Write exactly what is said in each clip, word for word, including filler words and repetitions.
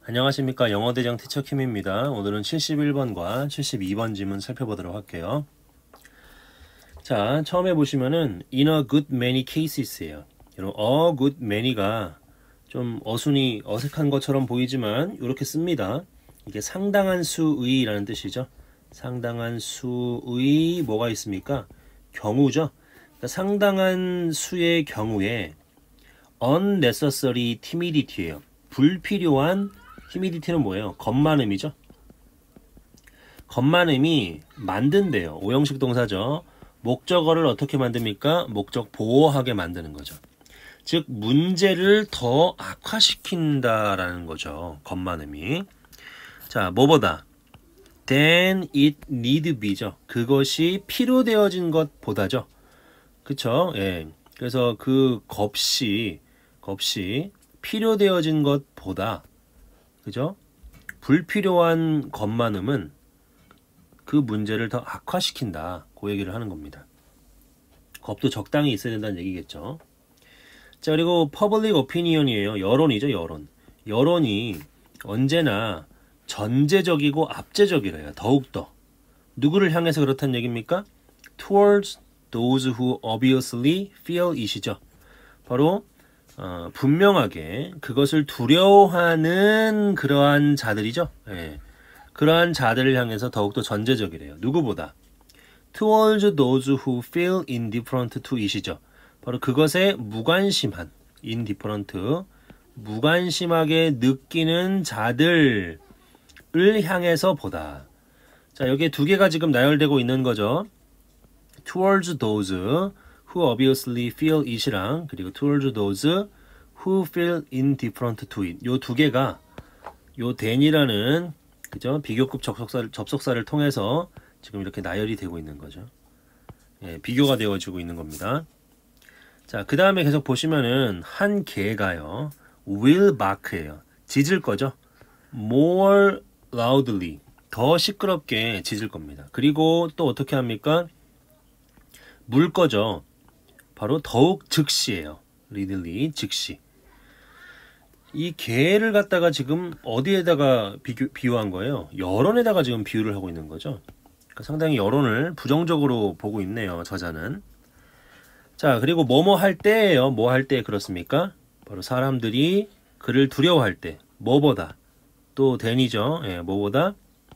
안녕하십니까. 영어대장 티처 킴입니다. 오늘은 칠십일 번과 칠십이 번 지문 살펴보도록 할게요. 자, 처음에 보시면은 in a good many cases예요. 여러분, a good many가 좀 어순이 어색한 것처럼 보이지만 이렇게 씁니다. 이게 상당한 수의 라는 뜻이죠. 상당한 수의 뭐가 있습니까? 경우죠. 그러니까 상당한 수의 경우에 unnecessary timidity예요. 불필요한 timidity는 뭐예요? 겁많음이죠. 겁많음이 만든대요. 오형식 동사죠. 목적어를 어떻게 만듭니까? 목적 보호하게 만드는 거죠. 즉 문제를 더 악화시킨다라는 거죠. 겁많음이. 자, 뭐보다? than it need be죠. 그것이 필요되어진 것보다죠. 그쵸? 예. 그래서 그 겁시, 겁시 필요되어진 것보다, 그죠? 불필요한 겁많음은 그 문제를 더 악화시킨다. 그 얘기를 하는 겁니다. 겁도 적당히 있어야 된다는 얘기겠죠. 자, 그리고 public opinion이에요. 여론이죠, 여론. 여론이 언제나 전제적이고 압제적이래요. 더욱더. 누구를 향해서 그렇다는 얘기입니까? towards those who obviously feel it이죠. 바로 어, 분명하게 그것을 두려워하는 그러한 자들이죠. 예. 그러한 자들을 향해서 더욱더 전제적이래요. 누구보다? towards those who feel indifferent to it이죠. 바로 그것에 무관심한, indifferent, 무관심하게 느끼는 자들을 향해서 보다. 자, 여기에 두 개가 지금 나열되고 있는 거죠. towards those who obviously feel it이랑 그리고 towards those who feel indifferent to it. 요 두 개가 요 than이라는 그죠? 비교급 접속사를, 접속사를 통해서 지금 이렇게 나열이 되고 있는 거죠. 예, 비교가 되어지고 있는 겁니다. 자, 그 다음에 계속 보시면은 한 개가요. will bark예요. 짖을 거죠. more loudly. 더 시끄럽게 짖을 겁니다. 그리고 또 어떻게 합니까? 물 거죠. 바로 더욱 즉시예요. readily, 즉시. 이 개를 갖다가 지금 어디에다가 비교, 비유한 거예요? 여론에다가 지금 비유를 하고 있는 거죠. 그러니까 상당히 여론을 부정적으로 보고 있네요. 저자는. 자, 그리고 뭐뭐 할 때예요. 뭐 할 때 그렇습니까? 바로 사람들이 그를 두려워할 때. 뭐보다. 또 than이죠. 예, 뭐보다.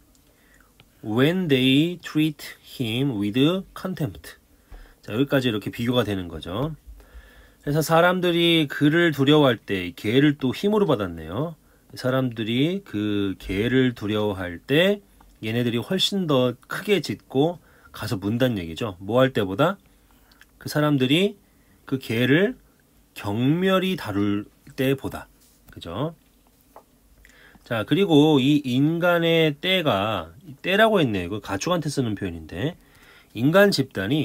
when they treat him with contempt. 자, 여기까지 이렇게 비교가 되는 거죠. 그래서 사람들이 그를 두려워할 때 개를 또 힘으로 받았네요. 사람들이 그 개를 두려워할 때 얘네들이 훨씬 더 크게 짖고 가서 문단 얘기죠. 뭐 할 때보다 그 사람들이 그 개를 경멸히 다룰 때보다. 그죠? 자, 그리고 이 인간의 때가 때라고 했네요. 이거 가축한테 쓰는 표현인데 인간 집단이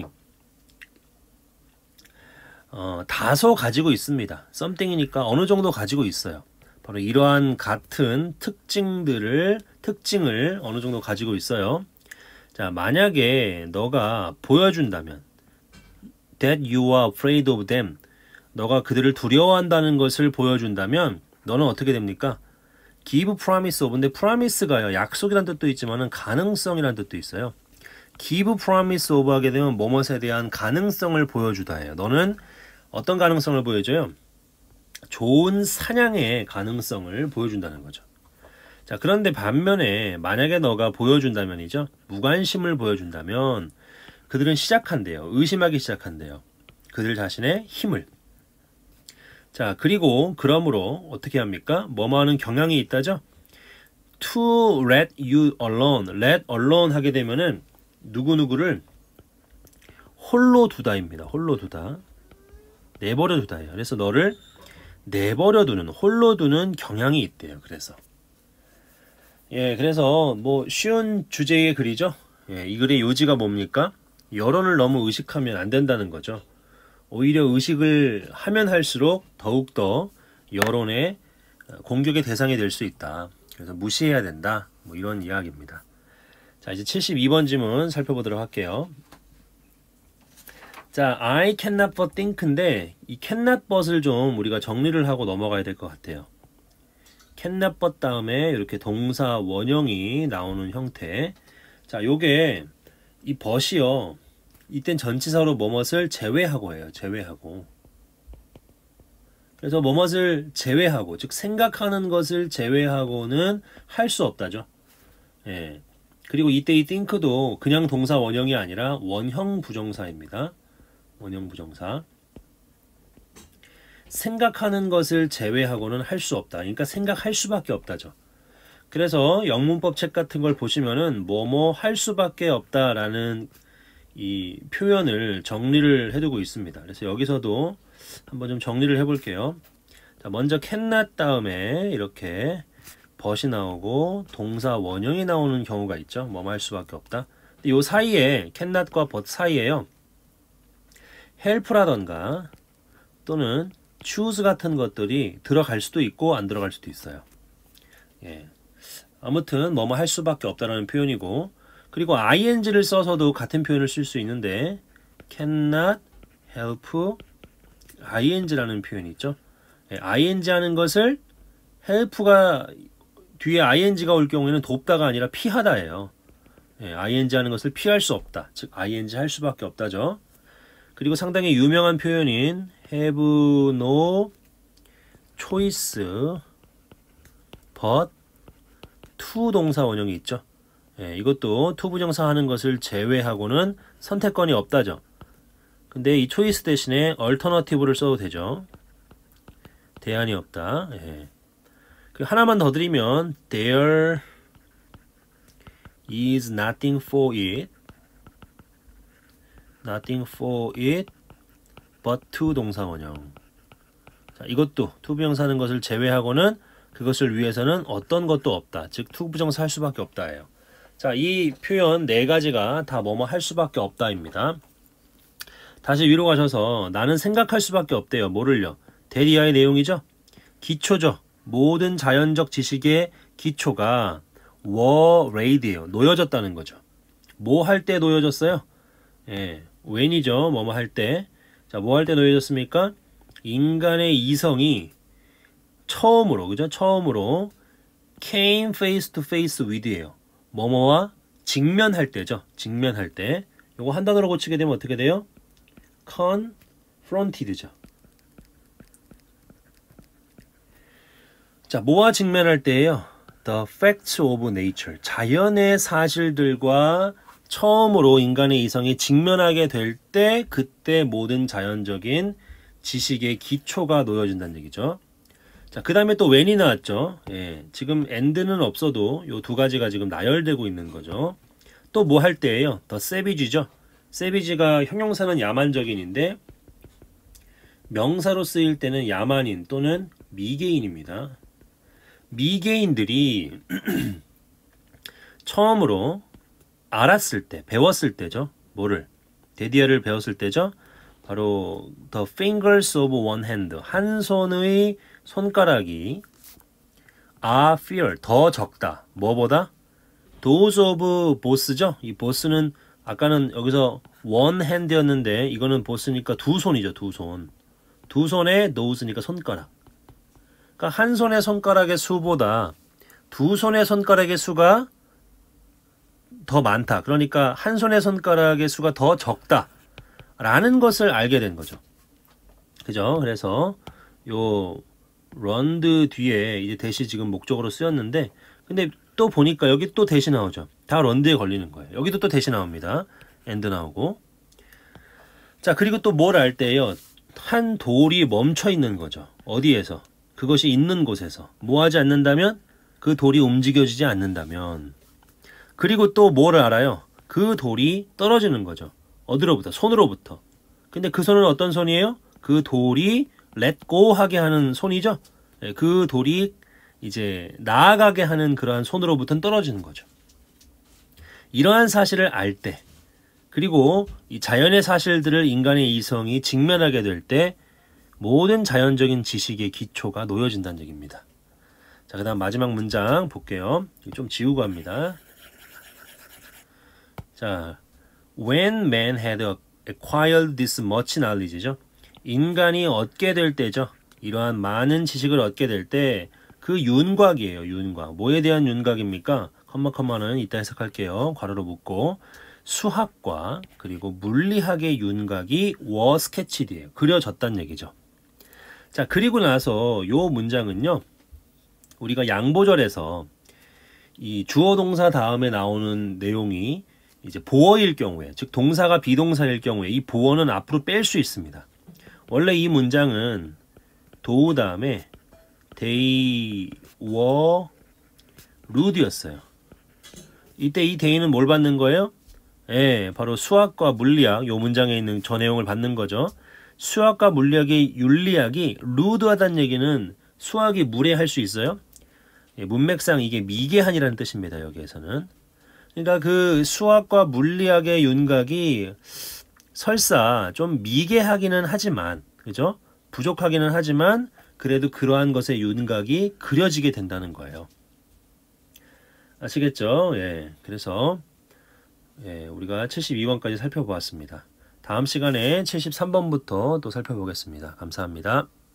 어, 다소 가지고 있습니다. something이니까 어느 정도 가지고 있어요. 바로 이러한 같은 특징들을 특징을 어느 정도 가지고 있어요. 자, 만약에 너가 보여준다면 that you are afraid of them, 너가 그들을 두려워한다는 것을 보여준다면 너는 어떻게 됩니까? give promise of, 근데 promise가요, 약속이란 뜻도 있지만은 가능성이란 뜻도 있어요. give promise of 하게 되면 뭐뭇에 대한 가능성을 보여주다예요. 너는 어떤 가능성을 보여줘요? 좋은 사냥의 가능성을 보여준다는 거죠. 자, 그런데 반면에 만약에 너가 보여준다면이죠. 무관심을 보여준다면 그들은 시작한대요. 의심하기 시작한대요. 그들 자신의 힘을. 자, 그리고 그러므로 어떻게 합니까? 뭐뭐 하는 경향이 있다죠? to let you alone. let alone 하게 되면은 누구누구를 홀로 두다입니다. 홀로 두다. 내버려 두다예요. 그래서 너를 내버려 두는, 홀로 두는 경향이 있대요. 그래서. 예, 그래서 뭐 쉬운 주제의 글이죠. 예, 이 글의 요지가 뭡니까? 여론을 너무 의식하면 안 된다는 거죠. 오히려 의식을 하면 할수록 더욱더 여론의 공격의 대상이 될 수 있다. 그래서 무시해야 된다. 뭐 이런 이야기입니다. 자, 이제 칠십이 번 지문 살펴보도록 할게요. 자, I cannot but think인데 이 cannot but을 좀 우리가 정리를 하고 넘어가야 될 것 같아요. 캔낫 but 다음에 이렇게 동사 원형이 나오는 형태. 자, 요게 이 but이요. 이땐 전치사로 뭐뭇을 제외하고 해요. 제외하고. 그래서 뭐뭇을 제외하고, 즉 생각하는 것을 제외하고는 할 수 없다죠. 예. 그리고 이때 이 think도 그냥 동사 원형이 아니라 원형 부정사입니다. 원형 부정사. 생각하는 것을 제외하고는 할 수 없다. 그러니까 생각할 수밖에 없다죠. 그래서 영문법 책 같은 걸 보시면은 뭐뭐 할 수밖에 없다라는 이 표현을 정리를 해두고 있습니다. 그래서 여기서도 한번 좀 정리를 해볼게요. 자, 먼저 cannot 다음에 이렇게 but이 나오고 동사 원형이 나오는 경우가 있죠. 뭐뭐 할 수밖에 없다. 근데 요 사이에 cannot과 but 사이에요. help라던가 또는 choose 같은 것들이 들어갈 수도 있고 안 들어갈 수도 있어요. 예. 아무튼 뭐뭐 할 수밖에 없다라는 표현이고, 그리고 ing를 써서도 같은 표현을 쓸 수 있는데 cannot help ing라는 표현이 있죠. 예, ing 하는 것을 help가 뒤에 ing가 올 경우에는 돕다가 아니라 피하다예요. 예, ing 하는 것을 피할 수 없다. 즉 ing 할 수밖에 없다죠. 그리고 상당히 유명한 표현인 have no choice but to 동사 원형이 있죠. 예, 이것도 to 부정사 하는 것을 제외하고는 선택권이 없다죠. 근데 이 choice 대신에 alternative를 써도 되죠. 대안이 없다. 예. 그 하나만 더 드리면 there is nothing for it nothing for it but to 동사 원형. 자, 이것도 to 부정사 하는 것을 제외하고는 그것을 위해서는 어떤 것도 없다. 즉 to 부정사 할 수밖에 없다예요. 자, 이 표현 네 가지가 다 뭐뭐 할 수밖에 없다입니다. 다시 위로 가셔서 나는 생각할 수밖에 없대요. 뭐를요? 대리아의 내용이죠. 기초죠. 모든 자연적 지식의 기초가 were laid예요. 놓여졌다는 거죠. 뭐 할 때 놓여졌어요? 예, when이죠. 뭐뭐 할 때. 자, 뭐 할 때 놓여졌습니까? 인간의 이성이 처음으로, 그죠? 처음으로 came face to face with예요. 뭐뭐와 직면할 때죠. 직면할 때. 요거 한 단어로 고치게 되면 어떻게 돼요? confronted죠. 자, 뭐와 직면할 때예요? The facts of nature. 자연의 사실들과 처음으로 인간의 이성이 직면하게 될 때 그때 모든 자연적인 지식의 기초가 놓여진다는 얘기죠. 자, 그 다음에 또 when이 나왔죠. 예, 지금 and는 없어도 요 두 가지가 지금 나열되고 있는 거죠. 또 뭐 할 때예요? The savage죠. savage가 형용사는 야만적인인데 명사로 쓰일 때는 야만인 또는 미개인입니다. 미개인들이 처음으로 알았을 때, 배웠을 때죠. 뭐를? 데디아를 배웠을 때죠. 바로 the fingers of one hand, 한 손의 손가락이 are fewer, 더 적다. 뭐보다? those of boss죠. 이 boss는 아까는 여기서 one hand였는데 이거는 boss니까 두 손이죠. 두 손. 두 손에 those니까 손가락. 그러니까 한 손의 손가락의 수보다 두 손의 손가락의 수가 더 많다. 그러니까 한 손의 손가락의 수가 더 적다. 라는 것을 알게 된 거죠. 그죠? 그래서 요 런드 뒤에 이제 대시 지금 목적으로 쓰였는데 근데 또 보니까 여기 또 대시 나오죠. 다 런드에 걸리는 거예요. 여기도 또 대시 나옵니다. and 나오고. 자, 그리고 또 뭘 알 때예요. 한 돌이 멈춰 있는 거죠. 어디에서? 그것이 있는 곳에서. 뭐 하지 않는다면? 그 돌이 움직여지지 않는다면. 그리고 또 뭐를 알아요? 그 돌이 떨어지는 거죠. 어디로부터? 손으로부터. 근데 그 손은 어떤 손이에요? 그 돌이 let go 하게 하는 손이죠. 그 돌이 이제 나아가게 하는 그러한 손으로부터는 떨어지는 거죠. 이러한 사실을 알 때, 그리고 이 자연의 사실들을 인간의 이성이 직면하게 될 때 모든 자연적인 지식의 기초가 놓여진다는 얘기입니다. 자, 그 다음 마지막 문장 볼게요. 좀 지우고 합니다. 자, when man had acquired this much knowledge죠. 인간이 얻게 될 때죠. 이러한 많은 지식을 얻게 될 때 그 윤곽이에요. 윤곽. 뭐에 대한 윤곽입니까? 컴마 컴마는 이따 해석할게요. 괄호로 묶고 수학과 그리고 물리학의 윤곽이 were sketched이에요. 그려졌다는 얘기죠. 자, 그리고 나서 요 문장은요. 우리가 양보절에서 이 주어 동사 다음에 나오는 내용이 이제 보어일 경우에, 즉 동사가 비동사일 경우에 이 보어는 앞으로 뺄 수 있습니다. 원래 이 문장은 도우 다음에 they were rude였어요. 이때 이 they는 뭘 받는 거예요? 예, 바로 수학과 물리학, 요 문장에 있는 저 내용을 받는 거죠. 수학과 물리학의 윤리학이 rude하다는 얘기는 수학이 무례할 수 있어요? 예, 문맥상 이게 미개한이라는 뜻입니다. 여기에서는. 그러니까 그 수학과 물리학의 윤곽이 설사 좀 미개하기는 하지만, 그죠? 부족하기는 하지만 그래도 그러한 것의 윤곽이 그려지게 된다는 거예요. 아시겠죠? 예. 그래서 예, 우리가 칠십이 번까지 살펴보았습니다. 다음 시간에 칠십삼 번부터 또 살펴보겠습니다. 감사합니다.